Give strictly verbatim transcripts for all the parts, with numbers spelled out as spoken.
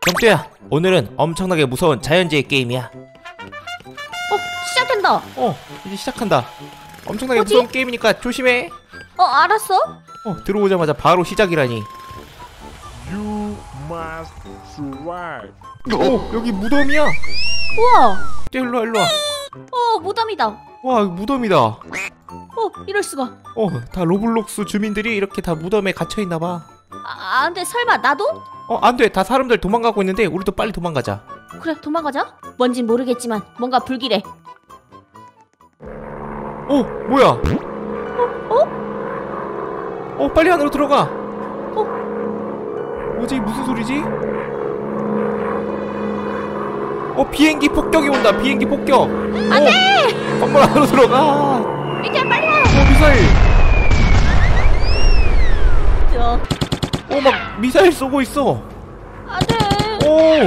경뚜야, 오늘은 엄청나게 무서운 자연재해 게임이야. 어, 시작된다. 어, 이제 시작한다. 엄청나게 뭐지? 무서운 게임이니까 조심해. 어, 알았어. 어, 들어오자마자 바로 시작이라니. You must survive. 어, 여기 무덤이야. 우와. 일로와, 일로와. 어, 무덤이다. 와, 무덤이다. 어, 이럴 수가. 어, 다 로블록스 주민들이 이렇게 다 무덤에 갇혀있나봐. 아, 근데 설마 나도? 어, 안돼. 다 사람들 도망가고 있는데 우리도 빨리 도망가자. 그래, 도망가자. 뭔진 모르겠지만 뭔가 불길해. 어, 뭐야? 어? 어, 빨리 안으로 들어가. 어? 뭐지? 무슨 소리지? 어, 비행기 폭격이 온다. 비행기 폭격. 안돼! 건물 안으로 들어가. 민트야, 빨리 와. 어, 미사일. 저, 어, 막 미사일 쏘고 있어. 안돼. 오.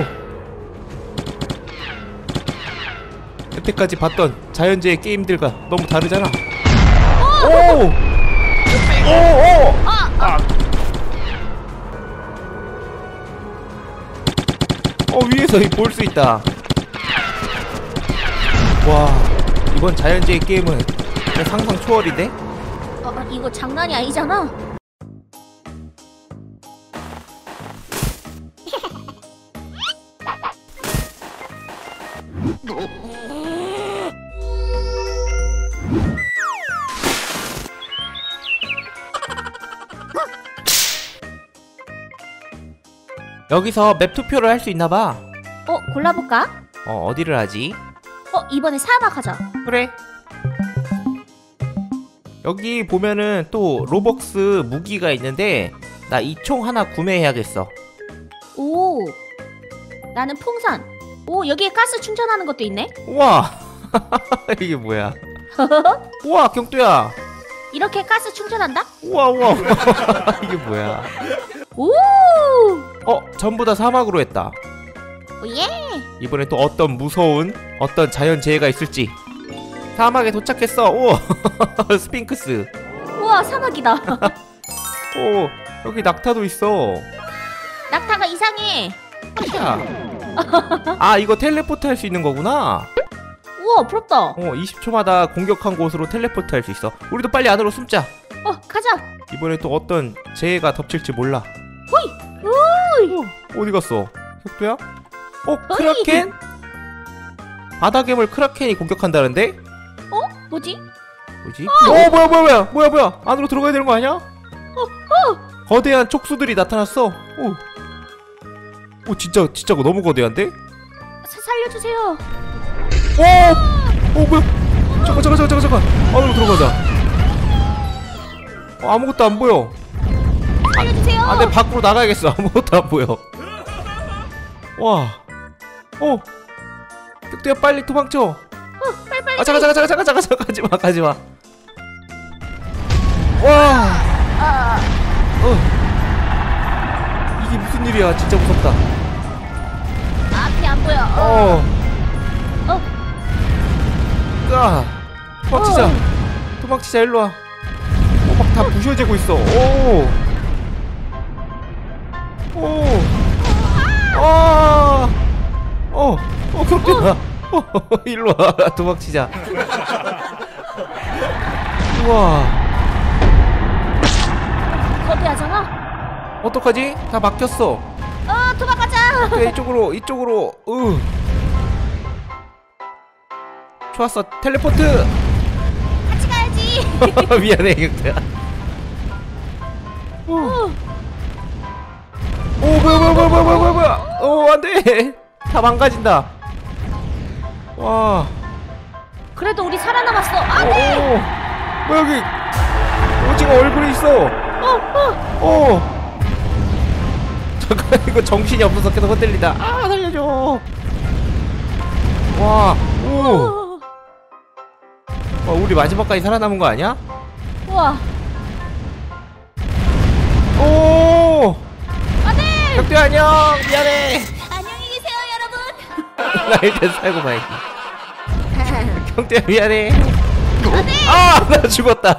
여태까지 봤던 자연재해 게임들과 너무 다르잖아. 오. 오, 오. 아, 아. 어, 위에서 볼 수 있다. 와, 이번 자연재해 게임은 상상 초월인데? 어, 이거 장난이 아니잖아. 여기서 맵 투표를 할 수 있나봐. 어, 골라볼까? 어, 어디를 하지? 어, 이번에 사막 하자. 그래. 여기 보면은 또 로벅스 무기가 있는데 나 이 총 하나 구매해야겠어. 오, 나는 풍선. 오, 여기에 가스 충전하는 것도 있네. 우와. 이게 뭐야? 우와, 경뚜야. 이렇게 가스 충전한다? 우와, 우와, 우와. 이게 뭐야? 오, 어, 전부 다 사막으로 했다. 오예. 이번엔 또 어떤 무서운 어떤 자연재해가 있을지. 사막에 도착했어. 오. 스핑크스. 우와, 사막이다. 오, 여기 낙타도 있어. 낙타가 이상해. 야. 아, 이거 텔레포트 할 수 있는 거구나. 우와, 부럽다. 어, 이십 초마다 공격한 곳으로 텔레포트 할 수 있어. 우리도 빨리 안으로 숨자. 어, 가자. 이번에 또 어떤 재해가 덮칠지 몰라. 오이. 어, 어디 갔어? 혁도야? 어, 크라켄? 바다괴물 크라켄이 공격한다는데? 어? 뭐지? 뭐지? 어, 뭐야, 뭐야, 뭐야, 뭐야, 뭐야? 안으로 들어가야 되는 거 아니야? 어, 어. 거대한 촉수들이 나타났어. 오, 오, 진짜, 진짜 너무 거대한데? 사, 살려주세요. 오, 오, 뭐야? 잠깐, 잠깐, 잠깐, 잠깐, 잠깐. 안으로 들어가자. 어, 아무것도 안 보여. 살려주세요. 아, 내 밖으로 나가야겠어. 아무것도 안 보여. 와, 어, 혁도야 빨리 도망쳐. 어, 빨리 빨리. 아, 잠깐, 잠깐, 잠깐, 잠깐, 잠깐, 잠깐, 가지마, 가지마. 와, 아, 어, 이게 무슨 일이야? 진짜 무섭다. 앞이 안 보여. 어, 어, 어, 아, 도망치자, 어. 도망치자, 일로 와. 어, 막 다 부셔지고 있어. 오, 오, 아, 어, 어, 그렇구나. 어, 일로 와, 도망치자. 우와, 거대하잖아. 어떡하지? 다 막혔어. 어, 도망가자. 그래, 이쪽으로, 이쪽으로. 으. 좋았어, 텔레포트. 같이 가야지. 미안해, 경태야. 오, 어, 오, 뭐야, 뭐야, 뭐야, 뭐야, 뭐야, 뭐야. 오, 안돼. 다 망가진다. 와. 그래도 우리 살아남았어. 아, 오, 네. 오. 뭐야, 여기 오징어 얼굴이 있어. 어, 어. 오. 잠깐, 이거 정신이 없어서 계속 흔들린다. 아, 살려줘. 와, 오. 어. 와, 우리 마지막까지 살아남은 거 아니야? 우와. 오. 안돼. 혁대 안녕. 미안해. 안녕히 계세요, 여러분. 나 일단 살고 봐야지. 혁대 미안해. 안돼. 아, 나 죽었다.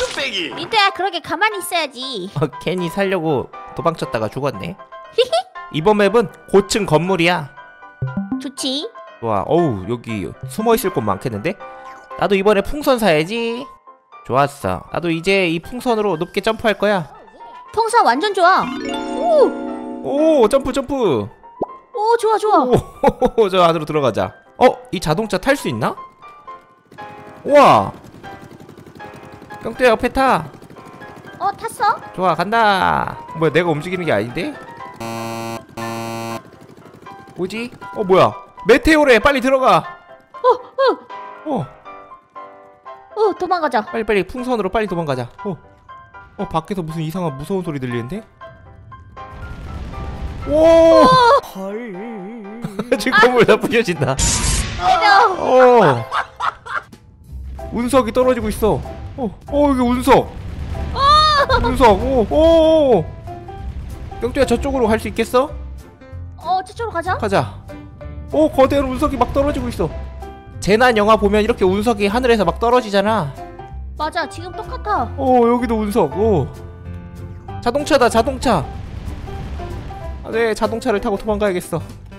민트야, 그러게 가만히 있어야지. 어, 괜히 살려고 도망쳤다가 죽었네. 이번 맵은 고층 건물이야. 좋지. 좋아. 어우, 여기 숨어있을 곳 많겠는데? 나도 이번에 풍선 사야지. 좋았어. 나도 이제 이 풍선으로 높게 점프할 거야. 풍선 완전 좋아. 오, 점프 점프. 오, 좋아 좋아. 오, 저 안으로 들어가자. 어, 이 자동차 탈 수 있나? 우와. 깡뚜야 옆에 타. 어, 탔어? 좋아, 간다. 뭐야, 내가 움직이는 게 아닌데? 뭐지? 어, 뭐야, 메테오래. 빨리 들어가. 어, 어. 어, 어, 도망가자. 빨리 빨리 풍선으로 빨리 도망가자. 어, 어, 밖에서 무슨 이상한 무서운 소리 들리는데? 오! 지금 건물 다 부셔진다. 때려. 어. 운석이 떨어지고 있어. 어, 어, 여기 운석. 운석. 오, 오. 깡뚜야, 저쪽으로 갈 수 있겠어? 어, 저쪽으로 가자. 가자. 오, 거대한 운석이 막 떨어지고 있어. 재난 영화 보면 이렇게 운석이 하늘에서 막 떨어지잖아. 맞아, 지금 똑같아. 오, 여기도 운석. 오, 자동차다, 자동차. 아, 네, 자동차를 타고 도망가야겠어.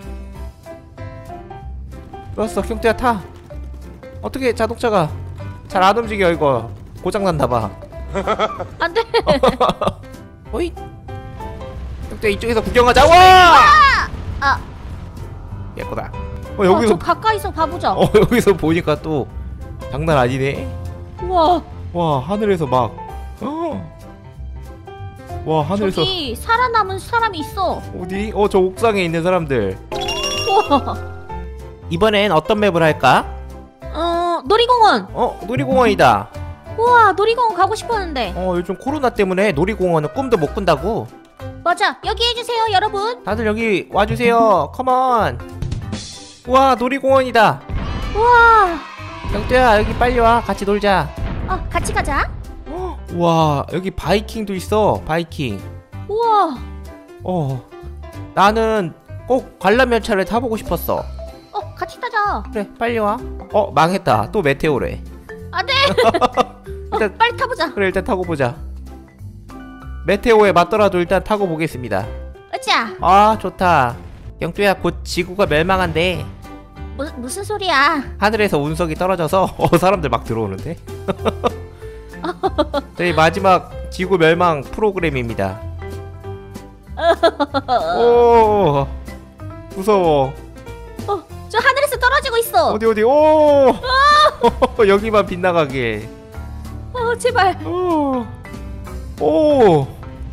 좋았어, 경태야, 타. 어떻게 자동차가 잘 안 움직여. 이거 고장났나봐. 안 돼. 어이, 경태 이쪽에서 구경하자. 와! 아, 예쁘다. 어, 어, 여기서 저 가까이서 봐보자. 어, 여기서 보니까 또 장난 아니네. 우와, 와, 하늘에서 막 어. 와, 하늘에서 저기 살아남은 사람이 있어. 어디? 어, 저 옥상에 있는 사람들. 우와. 이번엔 어떤 맵을 할까? 어, 놀이공원. 어, 놀이공원이다. 우와, 놀이공원 가고 싶었는데. 어, 요즘 코로나 때문에 놀이공원은 꿈도 못 꾼다고. 맞아, 여기 해주세요, 여러분. 다들 여기 와주세요. 컴온. 와, 놀이공원이다. 우와. 경태야, 여기 빨리 와. 같이 놀자. 어, 같이 가자. 와, 여기 바이킹도 있어. 바이킹. 우와. 어, 나는 꼭 관람열차를 타보고 싶었어. 어, 같이 타자. 그래, 빨리 와. 어, 망했다. 또 메테오래. 안 돼. 어, 일단 빨리 타보자. 그래, 일단 타고 보자. 메테오에 맞더라도 일단 타고 보겠습니다. 으쌰. 아, 좋다. 경뚜야, 곧 지구가 멸망한대. 무, 무슨 소리야? 하늘에서 운석이 떨어져서 어, 사람들 막 들어오는데. 저희 마지막 지구 멸망 프로그램입니다. 오, 무서워. 어, 저 하늘에서 떨어지고 있어. 어디 어디? 오, 여기만 빗나가게. 어, 제발. 오, 오,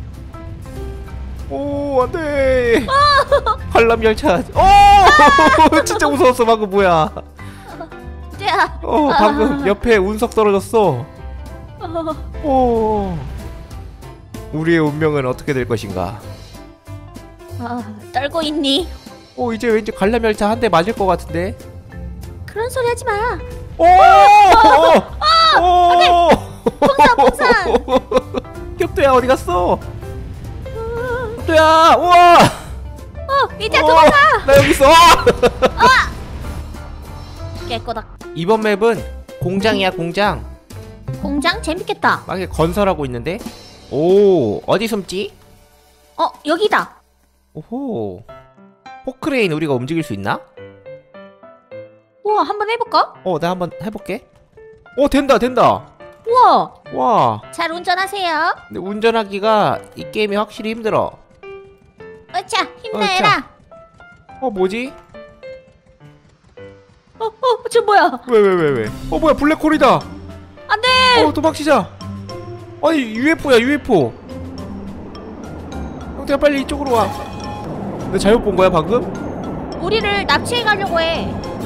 오, 안돼. 관람 열차. 오, 진짜 무서웠어. 방금 뭐야? 야. 어, 방금 옆에 운석 떨어졌어. 어, 오, 우리의 운명은 어떻게 될 것인가? 아, 떨고 있니? 오, 이제 왠지 관람 열차 한 대 맞을 것 같은데. 그런 소리 하지 마. 오, 오, 풍선, 풍선. 격도야, 어디 갔어? 격도야, 우와. 어, 이제 어, 도망가. 나 여기 있어. 깨꼬닥. 이번 맵은 공장이야, 공장. 공장 재밌겠다. 막 이렇게 건설하고 있는데. 오, 어디 숨지? 어, 여기다. 오호. 포크레인 우리가 움직일 수 있나? 우와, 한번 해볼까? 어, 나 한번 해볼게. 오, 된다, 된다. 우와, 와, 잘 운전하세요. 근데 운전하기가 이 게임이 확실히 힘들어. 어차, 힘내라. 어, 뭐지? 어, 어, 저 뭐야? 왜, 왜, 왜, 왜? 어, 뭐야, 블랙홀이다. 안 돼. 어, 도망치자. 아니, 유에프오야, 유에프오. 형태야, 빨리 이쪽으로 와. 내가 잘못 본 거야, 방금? 우리를 납치해 가려고 해.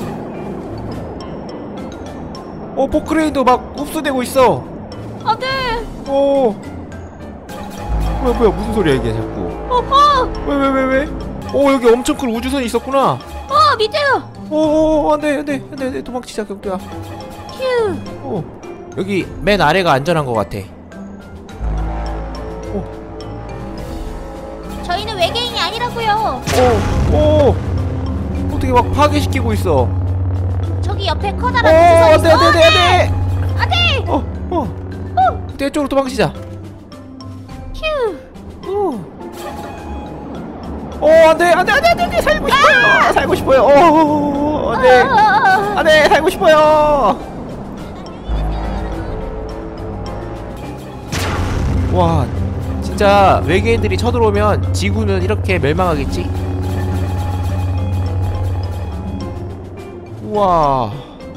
어, 포크레인도 막 흡수되고 있어. 안 돼. 어. 뭐야, 뭐야, 무슨 소리야, 이게 자꾸. 어, 어, 왜, 왜, 왜, 왜? 어, 여기 엄청 큰 우주선이 있었구나. 어, 밑에요. 어, 어, 안 돼, 안 돼, 안 돼, 안 돼. 도망치자, 경도야. 휴. 어. 여기 맨 아래가 안전한 것 같아. 저희는 외계인이 아니라고요. 어, 어. 어떻게 막 파괴시키고 있어. 저기 옆에 어, 커다란 안 우주선 돼, 있어. 안 돼, 안 돼, 안 돼. 어, 어. 내 쪽으로 도망치자. 휴. 어. 어 안돼 안돼 안돼 안돼 살고 싶어요. 살고 싶어요. 어 안돼 안돼 살고 싶어요. 와 진짜 외계인들이 쳐들어오면 지구는 이렇게 멸망하겠지? 우와.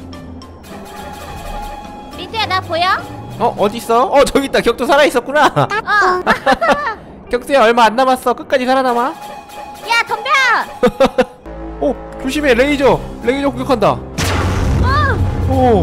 민트야 나 보여? 어 어딨어? 어 저기 있다. 격투 살아있었구나. 어. 격투야 얼마 안 남았어. 끝까지 살아남아. 야 덤벼. 어 조심해. 레이저 레이저 공격한다. 어. 오.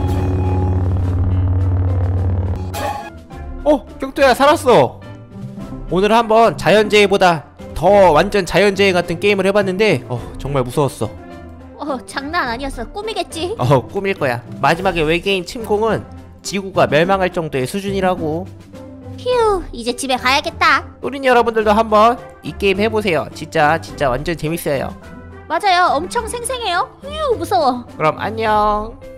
어 격투야 살았어. 오늘 한번 자연재해보다 더 완전 자연재해 같은 게임을 해봤는데 어 정말 무서웠어. 어 장난 아니었어. 꿈이겠지. 어 꿈일 거야. 마지막에 외계인 침공은 지구가 멸망할 정도의 수준이라고. 휴 이제 집에 가야겠다. 우린 여러분들도 한번 이 게임 해보세요. 진짜 진짜 완전 재밌어요. 맞아요 엄청 생생해요. 휴 무서워. 그럼 안녕.